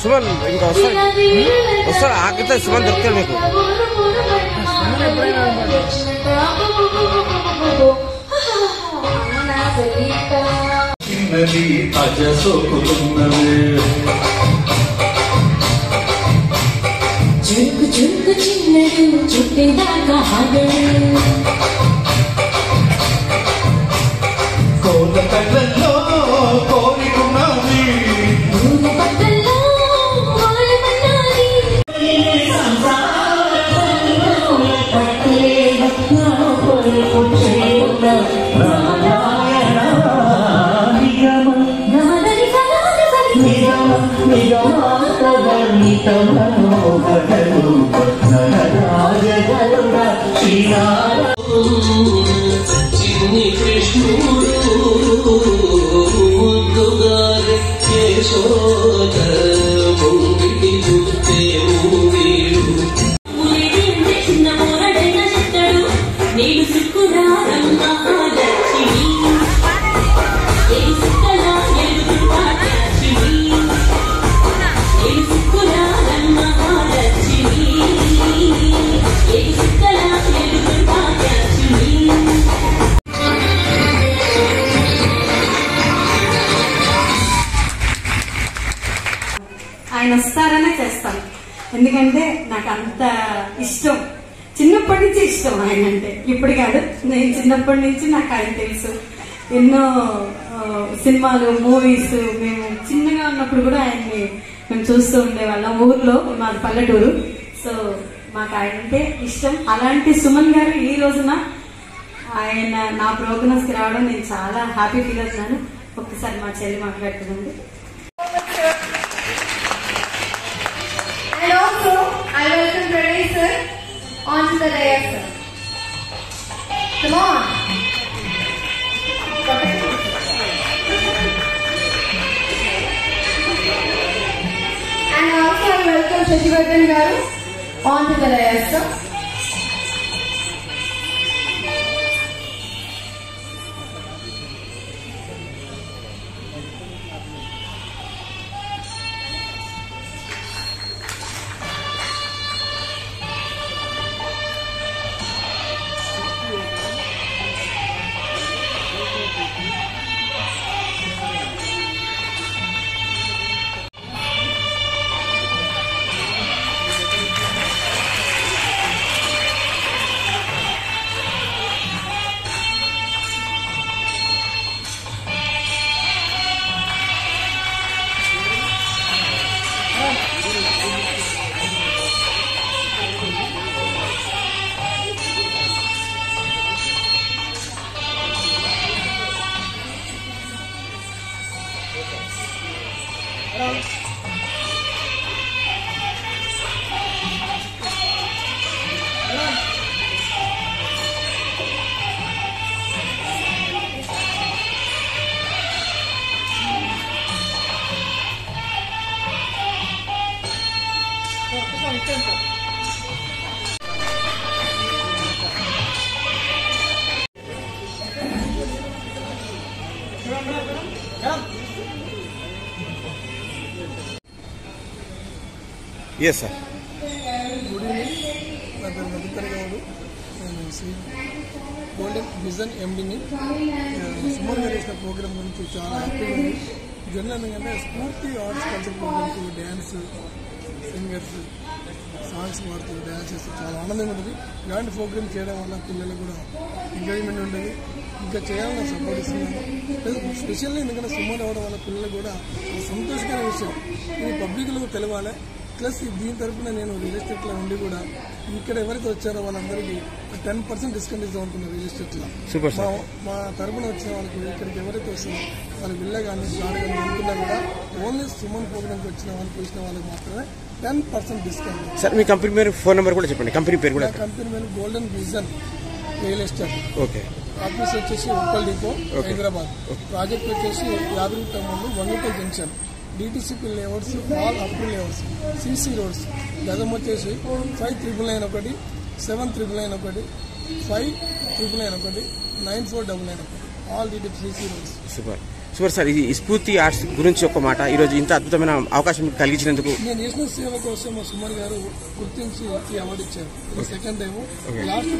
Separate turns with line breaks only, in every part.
సుమన్ ఇంకా వస్తాడు ఆగితే సుమన్ దొరుకుతాడు మీకు.
చిన్నది అజసోకుతున్నది
చురుకు చురుకు చిన్నడు చుట్టేదాకా ఆగడు
కోల కళ్ళల్లో కోరికున్నది
పూల పక్కల్లో మాయమన్నది
చిన్ని కృష్ణుడు ముద్దుగారే యశోద ముంగిటి చూస్తే వీడు
చిన్న పోరాడైన చెత్తడు నేను సుక్కురారమ్మ లక్ష్మి నేను సుక్కలా ఎదుగుతాటలక్ష్మి నేను సుక్కురారమ్మ లక్ష్మి నేను సుక్కలా ఎదుగుతాటలక్ష్మి.
ఆయన వస్తారనే చేస్తాను, ఎందుకంటే నాకు అంత ఇష్టం, చిన్నప్పటి నుంచి ఇష్టం ఆయన అంటే. ఇప్పుడు కాదు, నేను చిన్నప్పటి నుంచి నాకు ఆయన తెలుసు. ఎన్నో సినిమాలు, మూవీస్ మేము చిన్నగా ఉన్నప్పుడు కూడా ఆయన్ని మేము చూస్తూ ఉండేవాళ్ళం. ఊర్లో మాది పల్లెటూరు, సో మాకు ఆయన అంటే ఇష్టం. అలాంటి సుమన్ గారు ఈ రోజున ఆయన నా ప్రోగ్రామ్స్ కి రావడం నేను చాలా హ్యాపీ ఫీల్ అవుతున్నాను. ఒక్కసారి మా చెల్లి మాట్లాడుతుందండి.
And also, I welcome Pranay sir onto the dais, sir. Come on. And also, I welcome Shashivardhan garu onto the dais, sir.
Yes, sir.
Good evening, నా పేరు మధుకర్ గౌడ్. నేను గోల్డెన్ విజన్ ఎండిని. సుమన్ గారు చేసిన ప్రోగ్రామ్ గురించి చాలా హ్యాపీగా ఉంది. జనరల్ ఎందుకంటే స్ఫూర్తి ఆర్ట్స్ కల్చర్ ప్రోగ్రామ్కి డ్యాన్స్, సింగర్స్, సాంగ్స్ పాడుతూ డ్యాన్స్ చేస్తూ చాలా ఆనందంగా ఉంటుంది. ఇలాంటి ప్రోగ్రామ్ చేయడం వల్ల పిల్లలకు కూడా ఎంజాయ్మెంట్ ఉంటుంది. ఇంకా చేయాలని సపోర్ట్ ఇస్తున్నాను. స్పెషల్లీ ఎందుకంటే సుమన్ అవ్వడం వల్ల పిల్లలకు కూడా సంతోషకరమైన విషయం. ఇది పబ్లిక్లో తెలవాలి. ప్లస్ దీని తరఫున నేను రియల్ ఎస్టేట్లో ఉండి కూడా ఇక్కడ ఎవరైతే వచ్చారో వాళ్ళందరికీ 10% డిస్కౌంట్ ఇద్దాం అనుకున్నాను రియల్ ఎస్టేట్లో. మా తరఫున వచ్చిన వాళ్ళకి ఇక్కడికి ఎవరైతే వస్తారో వాళ్ళకి విల్ల కానీ ఫ్లాట్ కానీ అనుకున్నా కూడా ఓన్లీ సుమన్ ప్రోగ్రామ్కి వచ్చిన వాళ్ళకి వచ్చిన వాళ్ళకి మాత్రమే 10% డిస్కౌంట్.
సార్ మీ కంపెనీ పేరు, ఫోన్ నెంబర్ కూడా చెప్పండి. కంపెనీ పేరు కూడా.
కంపెనీ పేరు golden vision real estate.
Okay.
Office వచ్చేసి ఉప్పల్ డిపో, హైదరాబాద్. ప్రాజెక్ట్ వచ్చేసి యాదగిరి ముందు Vangapalli junction, DTCP layouts, all approve layouts, CC roads. గతం వచ్చేసి 5991, 7991, 5991, 9499, ఆల్ DTCP రోడ్స్.
సూపర్. సుమారు సార్ ఈ స్ఫూర్తి ఆర్ట్స్ గురించి ఒక మాట, ఈరోజు ఇంత అద్భుతమైన అవకాశం కలిగించినందుకు.
నేను చేసిన సేవ కోసం మా సుమార్ గారు గుర్తించి ఈ అవార్డు ఇచ్చారు. ఇది సెకండ్ టైం. లాస్ట్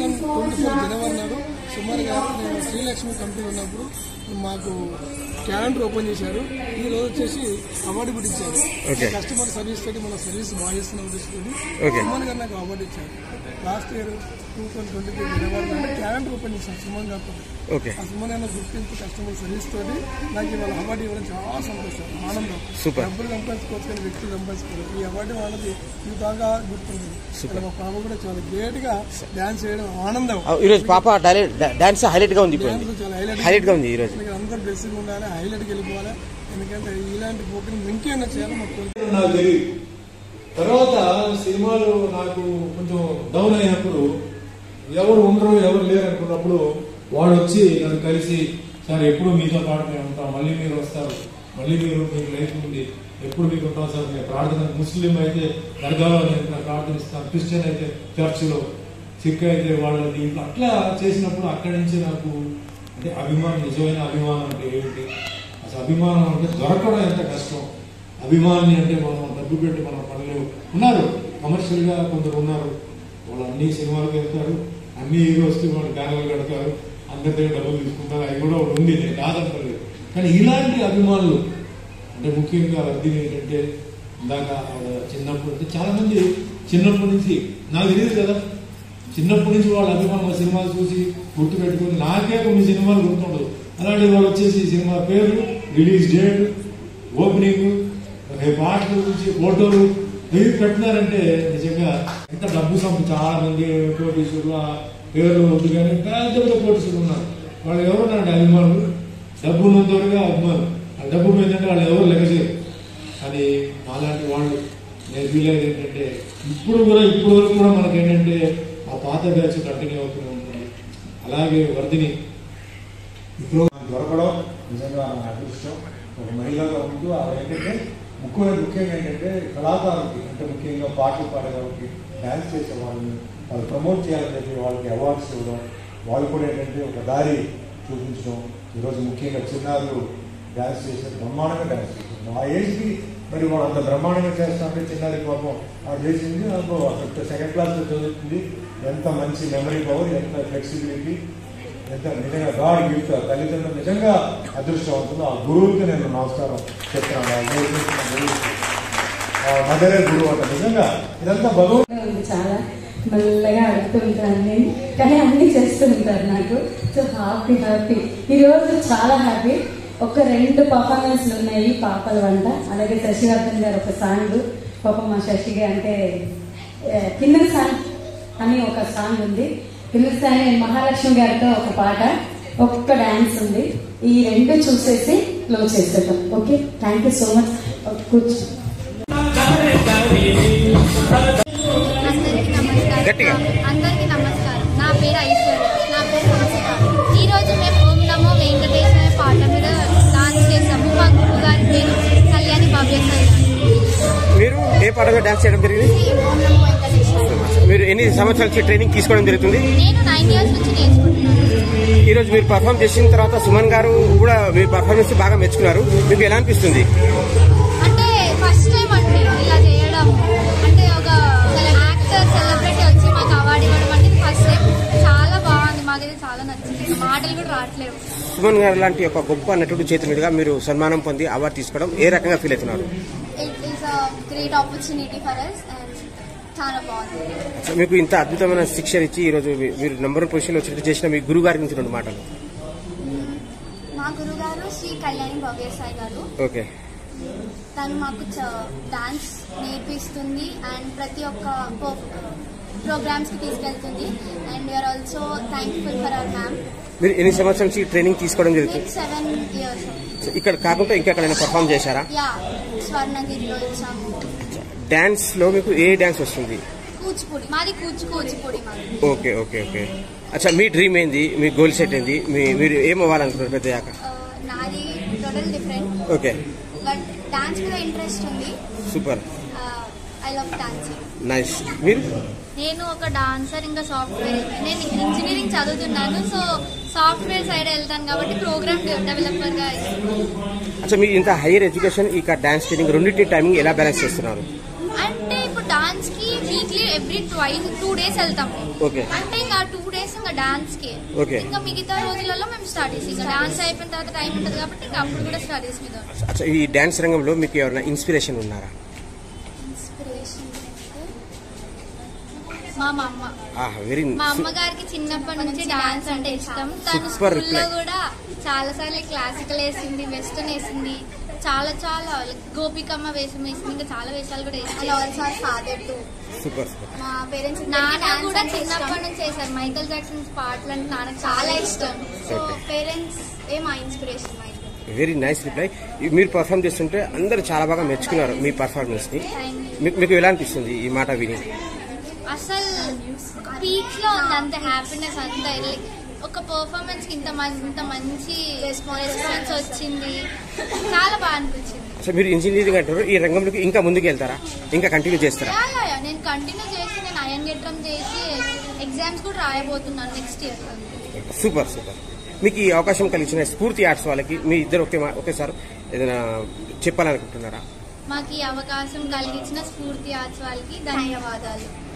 2024 జనవరి నాడు సుమార్ గారు నేను శ్రీలక్ష్మి కంపెనీ ఉన్నప్పుడు మాకు క్యాలెండర్ ఓపెన్ చేశారు. ఈ రోజు వచ్చేసి అవార్డు కూడా ఇచ్చారు. కస్టమర్ సర్వీస్ తోటి మన సర్వీస్ బాగా చేస్తున్న ఉద్దేశంతో సుమన్ గారు నాకు అవార్డు ఇచ్చారు. లాస్ట్ ఇయర్ 2023 జనవరి నాడు క్యాలెండర్ ఓపెన్ చేశారు సుమన్ గారితో. ఆ సుమన్ గారిని గుర్తించి కస్టమర్ సర్వీస్ తోటి నాకు ఇవాళ అవార్డు ఇవ్వడం చాలా సంతోషం, ఆనందం. డబ్బులు సంపాదించుకోవచ్చు కానీ వ్యక్తులు సంపాదించుకోవాలి. ఈ అవార్డు వాళ్ళది ఇది బాగా గుర్తుంది. మా పాప కూడా చాలా గ్రేట్ గా డాన్స్ చేయడం ఆనందం.
ఈరోజు పాప డాన్స్ హైలైట్ గా ఉంది,
చాలా
హైలైట్ గా ఉంది. ఈరోజు
అందరూ డ్రెస్సింగ్ ఉండాలి, హైలైట్కి వెళ్ళిపోవాలి. ఎందుకంటే ఇలాంటి ప్రోగ్రామ్ ఇంకేమైనా చేయాలి మాకు
నాకు తెలియదు. తర్వాత సినిమాలు నాకు కొంచెం డౌన్ అయినప్పుడు ఎవరు ఉండరు ఎవరు లేరు అనుకున్నప్పుడు వాడు వచ్చి నన్ను కలిసి, సార్ ఎప్పుడు మీతో పాటు మేము ఉంటాం, మళ్ళీ మీరు వస్తారు, మళ్ళీ మీరు మీకు లైఫ్ ఉంది, ఎప్పుడు మీకు ఉంటాం సార్, మేము ప్రార్థన, ముస్లిం అయితే దర్గాలో నేను ప్రార్థనిస్తాను, క్రిస్టియన్ అయితే చర్చిలో, సిక్ అయితే వాళ్ళ దీంట్లో అట్లా చేసినప్పుడు అక్కడి నుంచి నాకు అంటే అభిమానం, నిజమైన అభిమానం అంటే ఏమిటి, అసలు అభిమానం అంటే దొరకడం ఎంత కష్టం. అభిమాని అంటే మనం డబ్బు పెట్టి మనం పడలేవు. ఉన్నారు కమర్షియల్ గా కొందరు ఉన్నారు, వాళ్ళు అన్ని సినిమాలకు వెళ్తారు, అన్ని హీరోస్కి వాళ్ళు బ్యానర్లు కడతారు, అందరి దగ్గర డబ్బులు తీసుకుంటారు, అది కూడా ఒకటి ఉంది, నేను కాదంటలేదు. కానీ ఇలాంటి అభిమానులు అంటే ముఖ్యంగా వర్దిని ఏంటంటే ఇందాక చిన్నప్పుడు అంటే చాలా మంది చిన్నప్పటి నుంచి నాకు తెలియదు కదా, చిన్నప్పటి నుంచి వాళ్ళ అభిమానుల సినిమాలు చూసి గుర్తు పెట్టుకుని నాకే కొన్ని సినిమాలు గుర్తుండదు. అలాంటి వాళ్ళు వచ్చేసి సినిమా పేరు, రిలీజ్ డేట్, ఓపెనింగ్, పాటల గురించి ఫోటోలు మీరు పెట్టినారంటే నిజంగా ఎంత డబ్బు చాలా మంది కోటీశ్వరులు పేర్లు వద్దు కానీ పెద్ద పెద్ద కోటీశ్వరులు ఉన్నారు. వాళ్ళు ఎవరున్నారంటే అభిమానులు, డబ్బు ఉన్నంతవరగా అభిమానులు, ఆ డబ్బు ఏంటంటే వాళ్ళు ఎవరు లెక్క చేయరు. అది అలాంటి వాళ్ళు నేను ఫీల్ అయ్యేది ఏంటంటే ఇప్పుడు వరకు కూడా మనకి ఏంటంటే ఆ పాత బ్యాచ్ కంటిన్యూ అవుతూనే ఉంటుంది. అలాగే వర్ధిని ఇప్పుడు
దొరకడం నిజంగా అదృష్టం. ఒక మహిళగా ఉంటూ అవి ఏంటంటే ముఖ్యంగా ఏంటంటే కళాకారులకి అంటే ముఖ్యంగా పాటలు పాడేవాళ్ళకి, డ్యాన్స్ చేసే వాళ్ళని వాళ్ళు ప్రమోట్ చేయాలని చెప్పి వాళ్ళకి అవార్డ్స్ ఇవ్వడం, వాళ్ళు కూడా ఏంటంటే ఒక దారి చూపించడం. ఈరోజు ముఖ్యంగా చిన్నారులు డ్యాన్స్ చేసే బ్రహ్మాండంగా డ్యాన్స్ చేస్తున్నారు. ఆ ఏజ్కి మరి వాళ్ళు అంత బ్రహ్మాండంగా చేస్తారంటే చిన్నారి పాపం అది చేసింది అసలు సెకండ్ క్లాస్లో చదువుతుంది. ఎంత మంచి మెమరీ పవర్, ఎంత ఫ్లెక్సిబిలిటీ, ఎంత నిజంగా గాడ్ గిఫ్ట్. తల్లిదండ్రులు నిజంగా అదృష్టవంతులు. ఆ గురువుకి నేను నమస్కారం చెప్తున్నాను. మదరే గురువు అంట. నిజంగా ఇదంతా భగవంతుడు.
చాలా మెల్లగా అడుగుతూ ఉంటాను నేను, కానీ అన్ని చేస్తూ ఉంటారు నాకు. సో హ్యాపీ ఈరోజు చాలా హ్యాపీ. ఒక 2 పర్ఫార్మెన్స్లు ఉన్నాయి, పాపల వంట, అలాగే శశివర్ధన్ గారు ఒక సాంగ్. పాపం మా శశిగా అంటే కింద సాంగ్ అని ఒక సాంగ్ ఉంది, పిలుస్తానే మహాలక్ష్మి గారితో ఒక పాట, ఒక్క డాన్స్ ఉంది. ఈ 2 చూసేసి క్లోజ్ చేసేద్దాం. Okay, thank you so much. కూర్చో.
అందరికీ నమస్కారం. నా పేరు ఐశ్వర్య. నా పేరు నమస్కారం. ఈరోజు మేము ఓం నమో వెంకటేశ్వర పాట మీద డాన్స్ చేసాము. మా గురువు గారి పేరు కళ్యాణి భవ్యసాయి.
మీరు ఏ పాట మీద డాన్స్ చేయడం జరిగింది?
ఓం నమో వెంకటేశ్వర.
మీరు ఎన్ని సంవత్సరాల నుంచి ట్రైనింగ్ తీసుకోవడం జరుగుతుంది?
నేను 9 years నుంచి నేర్చుకుంటున్నాను.
ఈ రోజు మీరు పర్ఫామ్ చేసిన తర్వాత సుమన్ గారు కూడా మీ పర్ఫార్మెన్స్ బాగా మెచ్చుకున్నారు. మీకు ఎలా అనిపిస్తుంది?
అంటే ఫస్ట్ టైం అండి ఇలా చేయడం, అంటే ఒక యాక్టర్ సెలబ్రిటీ వచ్చి మాకు అవార్డు ఇవ్వడం అంటే ఫస్ట్ టైం. చాలా బాగుంది, మాకైతే చాలా నచ్చింది. మాటలు కూడా రావట్లేవు.
సుమన్ గారు లాంటి ఒక గొప్ప నటుడు చేతి మీదుగా మీరు సన్మానం పొంది అవార్డు తీసుకోవడం ఏ రకంగా ఫీల్ అవుతున్నారు?
It is a great opportunity for us and చాలా బాగుంది.
మీకు ఇంత అద్భుతమైన శిక్షణ ఇచ్చి ఈ రోజు మీరు నంబర్ 1 పొజిషన్ వచ్చి చేసిన మీ గురువు గారి నుంచి 2 మాటలు.
మా గురువు గారు శ్రీ కళ్యాణి భవ్యసాయి గారు.
ఓకే.
తను మాకు డాన్స్ నేర్పిస్తుంది అండ్ ప్రతి ఒక్క ప్రోగ్రామ్స్ కి తీసుకెళ్తుంది. And we are also thankful for our ma'am.
మీరు ఎన్ని సంవత్సరాల నుంచి ట్రైనింగ్ తీసుకోవడం జరుగుతుంది?
7 years.
ఇక్కడ కాకుండా ఇంకెక్కడైనా పర్ఫామ్ చేశారా?
యా, స్వర్ణగిరిలో ఇచ్చాము.
డాన్స్ లో మీకు ఏ డాన్స్ వస్తుంది?
కూచిపూడి. మాది కూచిపూడి మాది.
Okay okay okay. అచ్చా, మీ డ్రీమ్ ఏంది? మీ గోల్ సెట్ ఏంది? మీరు ఏం అవ్వాలనుకుంటారు పెద్దయ్యాక?
నాది total different.
Okay.
But dance మీద ఇంట్రెస్ట్ ఉంది.
Super.
I love dancing.
Nice. మీరు?
నేను ఒక డాన్సర్, ఇంకా సాఫ్ట్వేర్. నేను ఇంజనీరింగ్ చదువుతున్నాను, సో సాఫ్ట్వేర్ సైడ్ వెళ్తాను కాబట్టి ప్రోగ్రామ్ డెవలపర్ గా.
అచ్చా, మీరు ఇంత హైయర్ ఎడ్యుకేషన్ ఇక డాన్స్ ట్రైనింగ్ రెండింటి టైమింగ్ ఎలా బ్యాలెన్స్ చేస్తున్నారు?
అంటే ఇప్పుడు డాన్స్ కి వీక్లీ ఎవ్రీ 2 days వెళ్తాం.
ఓకే.
అంటే ఇంకా 2 days ఇంకా డాన్స్ కి.
ఓకే.
ఇంకా మిగతా రోజులలో మేము స్టడీస్. ఇంకా డాన్స్ అయిపోయిన తర్వాత టైం ఉంటుంది కాబట్టి ఇంకా అప్పుడు కూడా స్టడీస్ మీద.
అచ్చా, ఈ డాన్స్ రంగంలో మీకు ఎవరైనా ఇన్స్పిరేషన్ ఉన్నారా?
మా అమ్మ. మా అమ్మగారికి చిన్నప్పటి నుంచి డాన్స్ అంటే ఇష్టం. తను స్కూల్లో కూడా చాలా సార్లు క్లాసికల్ వేసింది, వెస్టర్న్ వేసింది, చాలా చాలా గోపికమ్మ వేషం వేసింది, ఇంకా చాలా వేషాలు కూడా వేసింది. మా పేరెంట్స్ నాన్న కూడా చిన్నప్పటి నుంచి వేశారు. మైకల్ జాక్సన్ పాటలు అంటే నాన్నకు చాలా ఇష్టం. సో పేరెంట్స్ మా ఇన్స్పిరేషన్.
Very nice reply. మీరు పర్ఫార్మ్ చేస్తుంటే అందరూ చాలా బాగా మెచ్చుకున్నారు మీ పర్ఫార్మెన్స్ ని. మీకు ఎలా అనిపిస్తుంది ఈ మాట విని?
అసలు పీక్ లో ఉంది, అంత హ్యాపీనెస్, అంత ఒక పర్ఫార్మెన్స్ కి ఇంత మంచి రెస్పాన్స్ వచ్చింది, చాలా బాగా అనిపించింది.
అసలు మీరు ఇంజనీరింగ్ అంటారు, ఈ రంగంలోకి ఇంకా ముందుకు వెళ్తారా, ఇంకా కంటిన్యూ చేస్తారా?
నేను కంటిన్యూ చేసి నేను ఐఎన్ గెట్రమ్ చేసి ఎగ్జామ్స్ కూడా రాయబోతున్నాను నెక్స్ట్ ఇయర్.
Super super. మీకు ఈ అవకాశం కలిగించిన స్ఫూర్తి ఆర్ట్స్ వాళ్ళకి మీ ఇద్దరు ఒకేసారి ఏదైనా చెప్పాలనుకుంటున్నారా?
మాకు ఈ అవకాశం కలిగించిన స్ఫూర్తి ఆర్ట్స్ వాళ్ళకి ధన్యవాదాలు.